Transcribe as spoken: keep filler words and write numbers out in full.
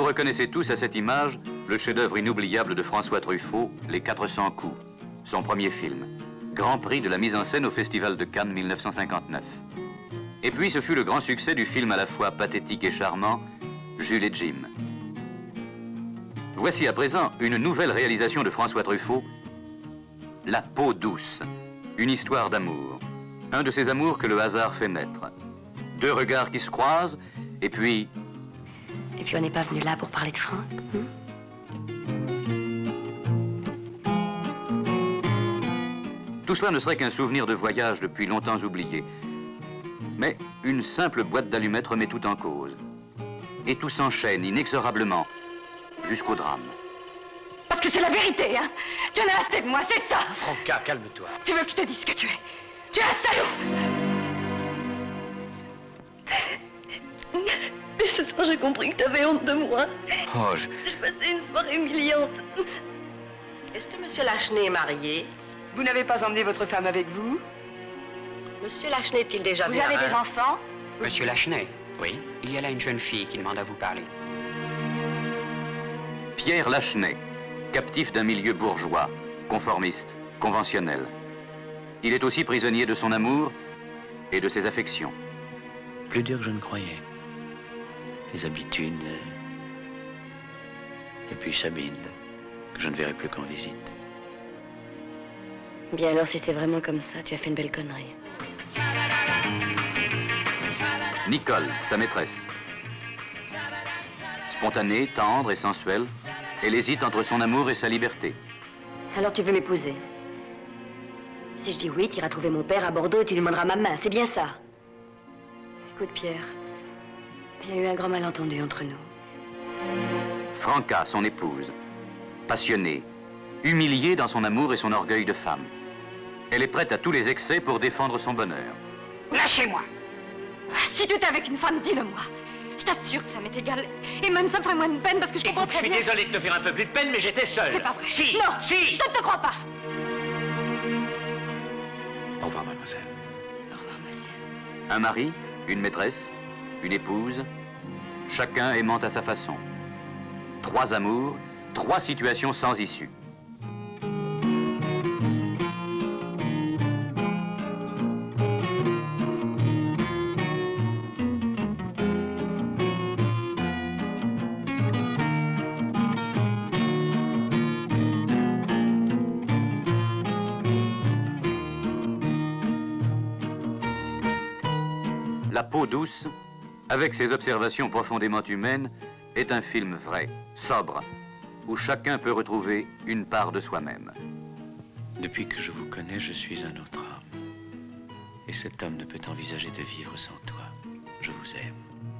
vous reconnaissez tous à cette image le chef-d'œuvre inoubliable de François Truffaut, Les quatre cents coups, son premier film. Grand prix de la mise en scène au Festival de Cannes mille neuf cent cinquante-neuf. Et puis ce fut le grand succès du film à la fois pathétique et charmant, Jules et Jim. Voici à présent une nouvelle réalisation de François Truffaut, La peau douce, une histoire d'amour. Un de ces amours que le hasard fait naître. Deux regards qui se croisent, et puis... Et puis on n'est pas venu là pour parler de Franck, hein? Tout cela ne serait qu'un souvenir de voyage depuis longtemps oublié. Mais une simple boîte d'allumettes remet tout en cause. Et tout s'enchaîne inexorablement jusqu'au drame. Parce que c'est la vérité, hein? Tu en as assez de moi, c'est ça! Franca, calme-toi. Tu veux que je te dise ce que tu es? Tu es un salaud! Et ce soir, j'ai compris que tu avais honte de moi. Oh, je... Je passais une soirée humiliante. Est-ce que Monsieur Lachenay est marié? Vous n'avez pas emmené votre femme avec vous? Monsieur Lachenay est-il déjà Vous bien? avez des enfants? Monsieur Lachenay, oui. Il y a là une jeune fille qui demande à vous parler. Pierre Lachenay, captif d'un milieu bourgeois, conformiste, conventionnel. Il est aussi prisonnier de son amour et de ses affections. Plus dur que je ne croyais. Les habitudes. euh, Et puis Sabine, que je ne verrai plus qu'en visite. Bien alors, si c'est vraiment comme ça, tu as fait une belle connerie. Nicole, sa maîtresse. Spontanée, tendre et sensuelle, elle hésite entre son amour et sa liberté. Alors tu veux m'épouser? Si je dis oui, tu iras trouver mon père à Bordeaux et tu lui demanderas ma main, c'est bien ça? Écoute, Pierre, il y a eu un grand malentendu entre nous. Franca, son épouse, passionnée, humiliée dans son amour et son orgueil de femme. Elle est prête à tous les excès pour défendre son bonheur. Lâchez-moi! Si tu étais avec une femme, dis-le-moi. Je t'assure que ça m'est égal. Et même ça me ferait moins de peine parce que je comprends Écoute, je très suis bien... désolé de te faire un peu plus de peine, mais j'étais seul. C'est pas vrai. Si, non, si. Je ne te crois pas. Au revoir, mademoiselle. Au revoir, monsieur. Un mari, une maîtresse, une épouse, chacun aimant à sa façon. Trois amours, trois situations sans issue. La peau douce, avec ses observations profondément humaines, est un film vrai, sobre, où chacun peut retrouver une part de soi-même. Depuis que je vous connais, je suis un autre homme. Et cet homme ne peut envisager de vivre sans toi. Je vous aime.